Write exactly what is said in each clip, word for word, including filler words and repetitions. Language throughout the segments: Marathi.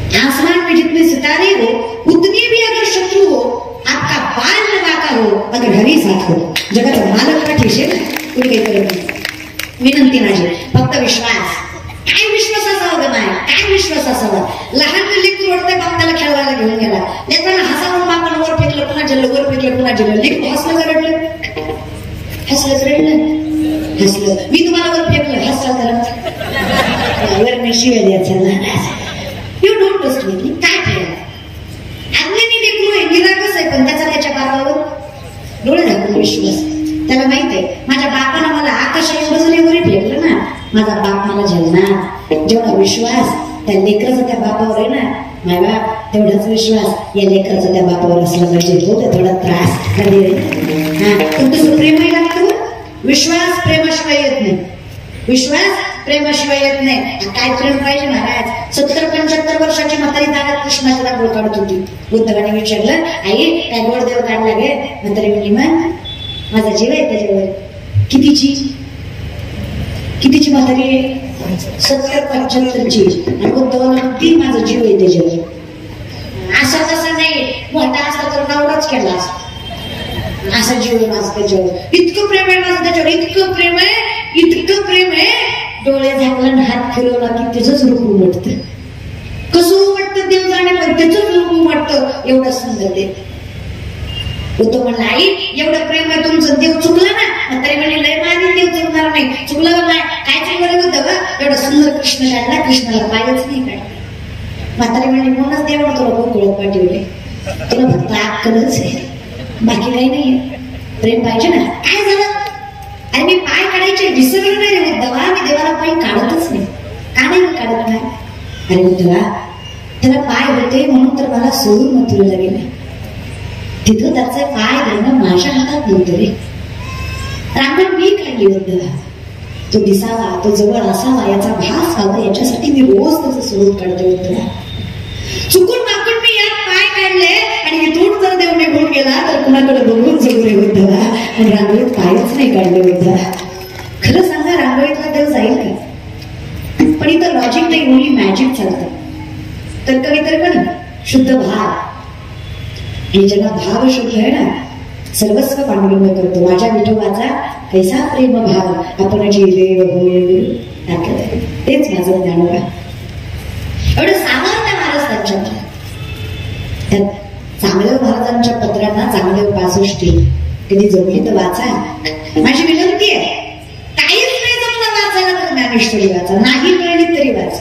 आसमान में जितने सितारे हो उतने भी अगर शत्रु हो, आपका बाल न बाका हो, अगर हरी साथ हो, जगाचा मालक पाठीशी ना कुणी काही करत नाही. विनंती माझी फक्त विश्वास. काय विश्वास असावा ग माया, काय विश्वास असावा. लहान लेकरू वाटतंय बाप त्याला खेळवायला घेऊन गेला, लेकरांना हसावून बापानं वर फेकलं, पुन्हा जल्लं, वर फेकलं, पुन्हा जल्लं. लेकरू हसलं का रडलं? हसलं रडलं हसलं. मी तुम्हाला वर फेकलं, हसला तर वर मी शिव्या द्यायचा. You don't trust me. काय ठेवा अज्ञानी लेकरू आहे, निरागस आहे, पण त्याचा त्याच्या बापावर डोळे झाकून विश्वास. त्याला माहित आहे माझ्या बापानं मला आकाश एवढं जरी वरी फेकलं ना, माझा बाप मला झेलणार. जेवढा विश्वास त्या लेकराचा त्या बापावर आहे ना, माय बाप तेवढाच विश्वास या लेकराचा त्या बापावर असला पाहिजे. तो थोडा त्रास कधी हा पण तसं प्रेमही लागतो. विश्वास प्रेमाशिवाय येत नाही. विश्वास प्रेमाशिवाय येत नाही. काय प्रेम पाहिजे महाराज. सत्तर पंच्याहत्तर वर्षाची म्हातारी दारात कृष्णाचा दाखवळ काढत होती. बुद्धवाने विचारलं, आई काय गोड देव काढला गे? म्हातारी म्हणली, मग माझा जीव आहे त्याच्यावर. कितीची कितीची म्हातारी? सत्तर पंच्याहत्तरची. आणि बुद्धवाला म्हणती माझा जीव आहे त्याच्यावर. असं तसं नाही, मोठा असता तर नवराच केला असता. असा जीव आहे माझं त्याच्यावर. इतकं प्रेम आहे माझं त्याच्यावर, इतकं प्रेम आहे, इतकं प्रेम आहे. डोळे झाकलं हात फिरवला की त्याचंच रूप उमटतं. कसं उमटतं देव जाणे, पण त्याचंच रूप उमटतं. एवढं सुंदर देव. तो म्हणला, आई एवढं प्रेम आहे तुमचं, देव चुकला ना? तरी म्हणजे लय मानी देव चुकणार नाही. चुकलं काय काय चुकलं होतं ग? एवढा सुंदर कृष्ण काढला, कृष्णाला पायच नाही काढला. म्हातारी म्हणजे म्हणूनच देव तुला गोकुळात पाठवले. तुला फक्त अक्कलच आहे, बाकी काही नाही. प्रेम पाहिजे ना. काय झालं? अरे मी पाय काढायचे विसरलं नाही रे उद्धवा. मी देवाला पाय काढतच नाही. का नाही काढत नाही? अरे उद्धवा त्याला पाय होते म्हणून तर मला सोडून मथुरेला गेले. तिथं त्याचे पाय देणं माझ्या हातात नव्हतं रे. रांगण मी काढली उद्धवा. तो दिसावा, तो जवळ असावा, याचा भास व्हावा, याच्यासाठी मी रोज त्याचं सोडून काढते उद्धवा. चुकून मागून मी यात पाय काढले आणि इथून जर देव निघून गेला तर कुणाकडे बघून जगू रे उद्धवा. आणि रांगोळीत पायच नाही काढले उद्धवा. खरं सांगा रांगोळीतला देव जाईल का? पण इथं लॉजिक नाही, ओनली मॅजिक चालतं. तर्क वितर्क ना, शुद्ध भाव. आणि ज्यांना भाव शुद्ध आहे ना, सर्वस्व पांडुरंग करतो. माझ्या विठोबाचा कैसा प्रेम भाव आपण जी देव होईल टाकलं. तेच माझं ज्ञानोबा. एवढं सामर्थ्य महाराज त्यांच्यामध्ये. त्यात चांगल्या महाराजांच्या पत्रांना चांगल्या पासष्टी कधी जमली तर वाचा. माझी विनंती आहे, काहीच नाही जमलं वाचायला तर ज्ञानेश्वरी वाचा. नाही मिळली तरी वाचा.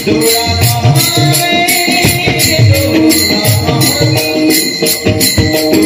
Thank you.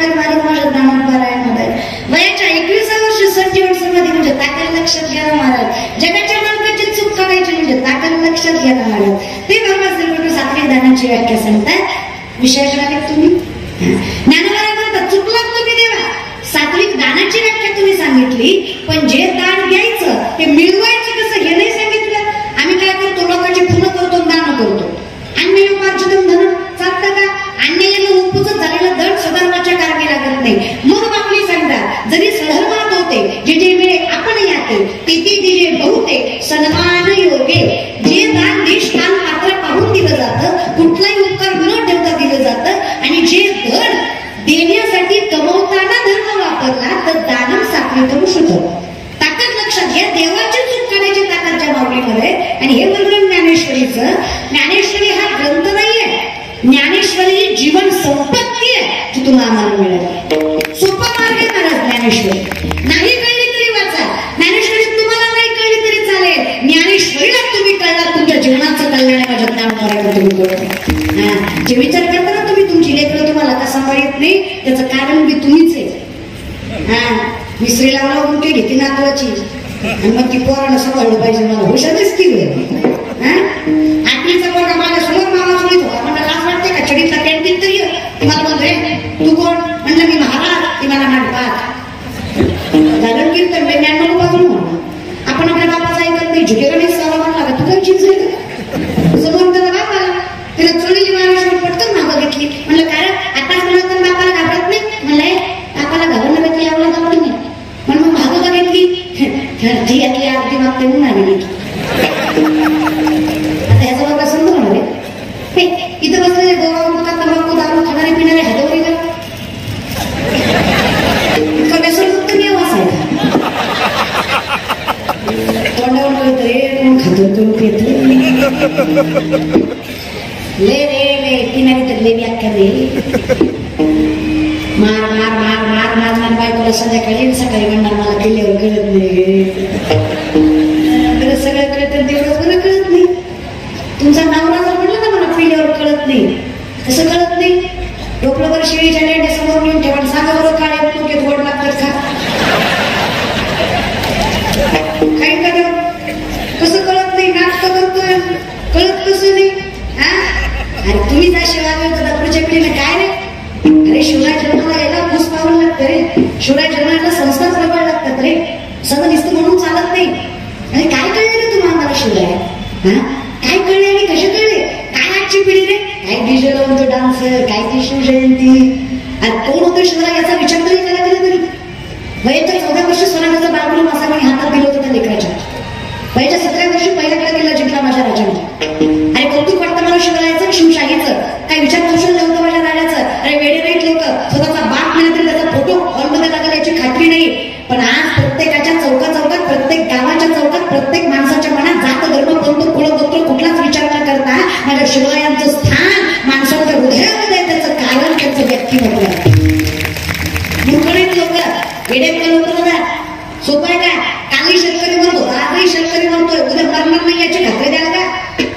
ताकद मारून माझ्या ज्ञानात पारायणामध्ये वयाच्या एकविसा वर्षी संजीवन समाधी म्हणजे ताकद लक्षात घ्या महाराज. जगाच्या मालकाची चूक काढायची म्हणजे ताकद लक्षात घ्या महाराज. ते बाबा श्रीमंत सात्विक दानाची व्याख्या सांगतात. विषयाकडे आले तुम्ही ज्ञानोबा म्हणतात चुकलात तुम्ही देवा. सात्विक दानाची व्याख्या तुम्ही सांगितली पण जे दान द्यायचं ते मिळवायचं कसं हे नाही सांगितलं. आम्ही काय करतो लोकांची फुलं करतो दान करतो. अन्नयोपार्जितम धन चालतं का? अन्यायानं उपजत झालेलं धड सधर्माच्या कारणी लागत नाही. मग आपली सांगतात जरी सधर्मात होते जे जे मिळे आपण याते तिथे दिले बहुते सन्मान योगे. जे दान देश कान पात्र पाहून दिलं जातं कुठलाही उपकार न ठेवता दिलं जातं आणि जे धड देण्यासाठी कमवताना धर्म वापरला तर दानम सात्विकम शुद्धम. ताकद लक्षात घ्या. देवाची चूक काढायची ताकद त्या माऊलीमध्ये. आणि हे वर्णन ज्ञानेश्वरीचं. ज्ञानेश्वरी हा ग्रंथ नाहीये. ज्ञानेश्वरी जीवन संपत्ती आहे जी तुम्हाला आम्हाला मिळाली. सोपा मार्ग आहे महाराज ज्ञानेश्वरी. नाही कळली तरी वाचा. ज्ञानेश्वरी तुम्हाला नाही कळली तरी चालेल. ज्ञानेश्वरीला तुम्ही कळला तुमच्या जीवनाचं कल्याण माझ्या ज्ञान करायला तुम्ही कळलं. जे विचार करताना तुम्ही तुमची लेकरं तुम्हाला का सांभाळत नाही त्याचं कारण बी तुम्हीच आहे. हा मी स्त्रीला लावून केली ती नातवाची आणि मग ती पोरानं सांभाळलं पाहिजे. मला हुशारच की आठवीचा पोरगा माझ्या समोर मामा चुलीत होता. म्हणलं लाज वाटते का चडीतला कॅन्टीन तरी मला म्हणतोय तू कोण? म्हणलं मी महाराज. ती मला मांडपात झालं कीर्तन मी ज्ञान नको बाजून म्हणलं. आपण आपल्या बापाचा ऐकत नाही झुकेला नाही सावा म्हणला का तू काय चिंच समोर त्याला बापाला तिला चोळीली महाराष्ट्र पटकन मागं घेतली. म्हणलं कारण आताच म्हणलं तर बापाला घाबरत नाही. म्हणलंय बापाला घाबरलं घेतली आवला घाबरत नाही म्हणून मग मागं का घेतली ती यातली आरती मागते म्हणून आली. आता ह्याचा बाबा समजा म्हणाले इथं बसलेले गोवा मुका तंबाखू दारू खाणारे पिणारे हातवरी का इतका व्यसनमुक्त नियम असायचा. तोंडावर कळत रे कोण खातो कोण पेत ले रे ले पिणारी तर ले व्याख्या रे मार मार मार मार मार मार बायकोला संध्याकाळी सकाळी म्हणणार मला किल्ल्यावर कळत नाही. सगळं कळतं तेवढंच मला कळत नाही. तुमचा नवरा जर म्हणलं ना मला पिल्यावर कळत नाही कसं कळत नाही. डोकळवर शिळीच्या लेंड्या समोर नेऊन ठेवा सांगा बरोबर काळे डोक्यात गोड लागतात का काही का कसं कळत नाही. नाटक करतोय कळत कसं नाही. हा अरे तुम्ही जा शिवाय पुढच्या पिढीने काय रे अरे शिवराय जन्माला यायला घुस पाहावं लागतं रे. शिवराय जन्माला संस्कार प्रबळ लागतात रे. सगळं दिसतं म्हणून चालत नाही. अरे काय कळले रे तुम्हाला मला शिवराय? हा काय कळले आणि कसे कळले? काय आजची पिढी रे काय डीजे लावून तो डान्स काय ती शिवजयंती. आणि कोण होतं शिवराय याचा विचार तरी केला कधी तरी. वयाच्या चौदा वर्षी सोनागाचा बाळगुरू मासाने हातात दिलं होतं त्या लेकराच्या. वयाच्या सतरा वर्षी पहिल्याकडे गेला जिंकला माझ्या राजाने. आणि कौतुक वाटतं मला शिवरायाचं शिवशाहीचं. काय विचार कौशल्य होतं माझ्या राजाचं. अरे वेडे नाहीत लोक. स्वतःचा बाप मिळत तरी त्याचा फोटो हॉलमध्ये लागेल याची खात्री नाही. पण आज प्रत्येकाच्या चौका चौकात प्रत्येक गावाच्या चौकात प्रत्येक माणसाच्या मनात जात धर्म पंत कुळ गोत्र कुठलाच विचार न करता माझ्या शिवरायांचं स्थान माणसाच्या हृदयामध्ये त्याचं कारण त्याचं व्यक्तिमत्व. मूर्खडीत लोक वेडेत लोक बघा सोपं आहे का? कालही शेतकरी म्हणतो आजही शेतकरी म्हणतोय उद्या मरणार नाही याची खात्री द्याल का?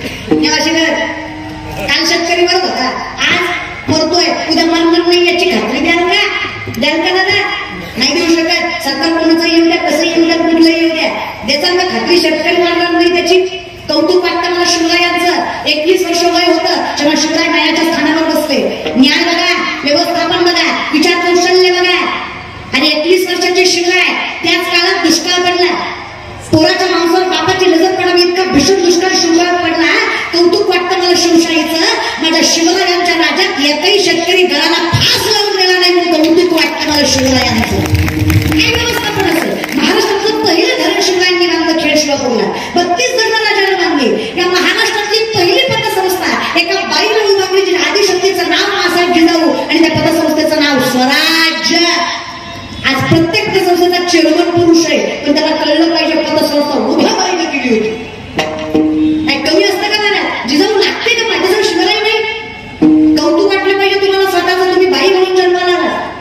काल शेतकरी म्हणत होता आज मरतोय उद्या मरणार नाही याची खात्री द्याल का? द्याल का दादा? नाही देऊ शकत. सरकार कोणाचं येऊ द्या कसं येऊ द्या कुठलं येऊ द्या देतात ना खात्री शेतकरी मारणार नाही त्याची. कौतुक वाटतं मला शिवरायांचं. एकवीस वर्ष वय होतं जेव्हा शिवराय न्यायाच्या स्थानावर बसले. न्याय बघा व्यवस्थापन बघा विचार कौशल्य बघा. आणि एकवीस वर्षाचे शिवराय त्याच काळात दुष्काळ पडला. पोराच्या माणसावर बापाची नजर पडावी इतका भीषण दुष्काळ शिवराय पडला. कौतुक वाटतं मला शिवशाहीचं. माझ्या शिवरायांच्या राज्यात एकही शेतकरी गळाला फास लावून गेला नाही म्हणून कौतुक वाटतं मला शिवरायांचं. काय व्यवस्थापन असेल. महाराष्ट्रातलं पहिलं धरण शिवरायांनी बांधलं खेड शिवापूरला. बत्तीस धरण राजाने बांधली. या महाराष्ट्रातली पहिली पतसंस्था एका बाईला उभारली जी आदिशक्तीचं नाव मासाहेब जिजाऊ आणि त्या पतसंस्थेचं नाव स्वराज्य. आज प्रत्येक पतसंस्थेचा चेअरमन पुरुष आहे पण त्याला कळलं पाहिजे पतसंस्था उभ्या बाईने केली होती. काय कमी असतं का मला? जिजाऊ लागते का माझ्याजवळ शिवराय नाही? कौतुक वाटलं पाहिजे तुम्हाला स्वतःचं. तुम्ही बाई म्हणून जन्माला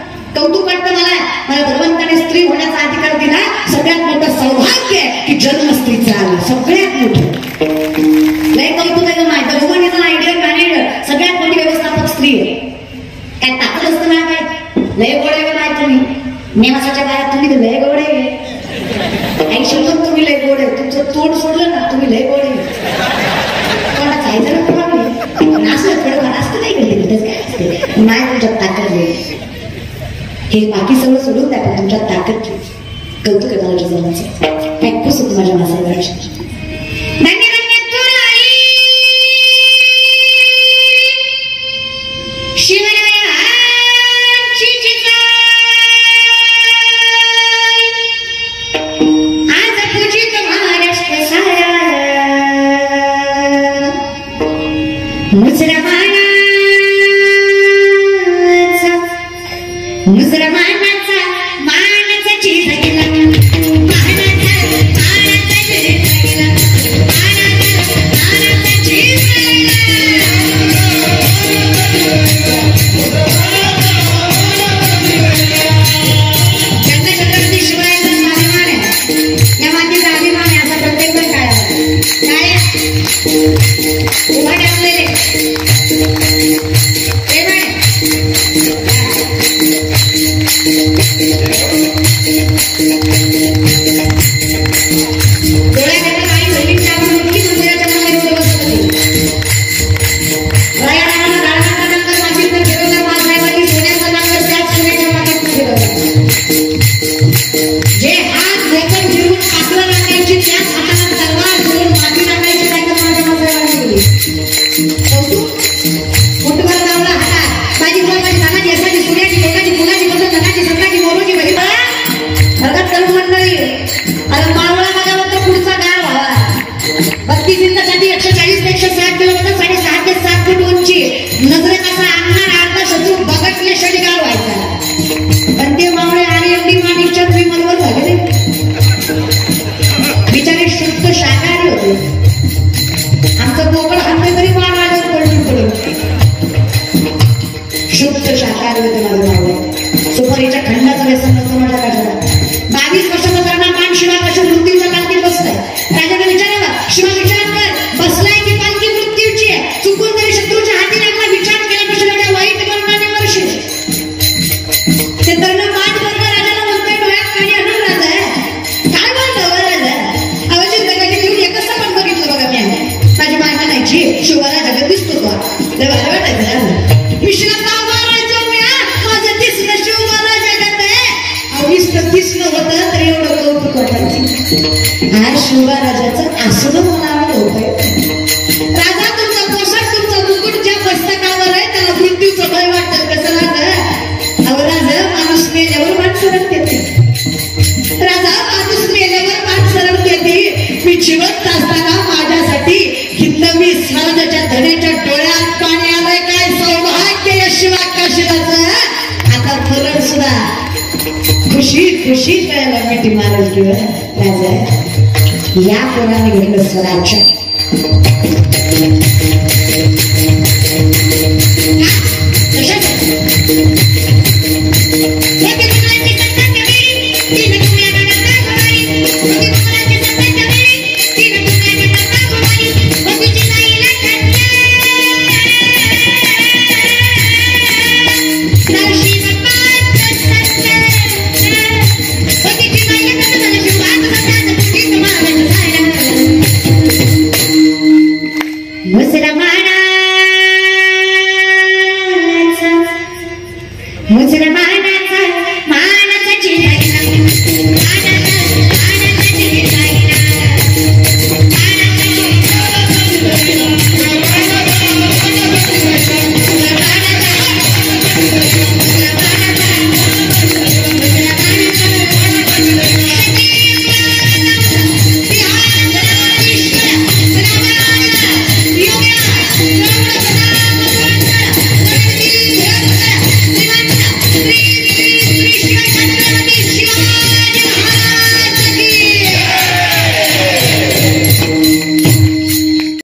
कौतुक वाटतं मला. मला भगवंताने स्त्री होण्याचा अधिकार दिला. सगळ्यात मोठं सौभाग्य आहे की जन्म नाही तुमच्यात ताकद नाही. हे बाकी सगळं सोडून द्या, पण तुमच्यात ताकद ठेव. कौतुक आहे मला जनाचं. ऐकूच होत माझ्या मासाळाची. मुसलमानाचा मानाचा चीज गेला, मानाचा मानाचा चीज गेला, मानाचा मानाचा चीज गेला. ज्यांना छत्रपती शिवाजीचा अभिमान आहे, या मातीचा अभिमान आहे, असा प्रत्येक जण काय काय उभा टाकलेले एकशे चाळीस एकशे साठ किलोमीटर साडेसहा ते सात फूट उंची नजरेत असा अंधार अर्धा शत्रू बघटले षटकार व्हायचा. पण ते मावळे आणि एवढी माणिकच्या तुम्ही मनवर झाले बिचारे शुद्ध शाकाहारी होते. आमचं बोकड हल्ले तरी मान आलं पडून पडून शुद्ध शाकाहारी होते माझे मावळे. सुपारीच्या खंडाचं व्यसन नसतं माझ्या काशाला. बावीस वर्षाचा त्यांना मान शिवा कशा मृत्यूच्या पालखीत बसलाय. राजाने विचारावा, शिवा विचार कर, बसलाय की पालखी मृत्यूची आहे? चुकून जरी शत्रूच्या हाती लागला, विचार केला कशाला त्या वाईट मरणाने मरशील. ते तरुण मान बरोबर राजाला म्हणतोय, डोळ्यात पाणी आणून राजा काय बोलतो राजा? आवाजीत जगाची घेऊन एकच पण बघितलं बघा मी. माझी माय म्हणायची, शिवाला जगत दिसतो का? लय भारी वाटायचं राजा. विश्वास मारायचो मी, माझं दिसणं शिवला जगत आहे. नुसतं दिसणं होतं तरी एवढं कौतुक वाटायचं. आज शिवराजाचं असं म्हणावं होतंय. राजा तुमचा पोशाख, तुमचा मुकुट ज्या मस्तकावर आहे त्याला मृत्यूचं भय वाटतं. कसं राजा? अहो राजा, माणूस मेल्यावर मान सरत येते. राजा, माणूस मेल्यावर मान सरत येते. मी जिवंत असताना माझ्यासाठी हिंद मी स्वराजाच्या धनेच्या डोळ्यात पाणी आलंय. काय सौभाग्य या शिवाकाशीलाचं. आता मरण सुद्धा खुशी खुशी कळायला मिठी मारल किंवा राजा या कोणाने घेतलं स्वराज्य.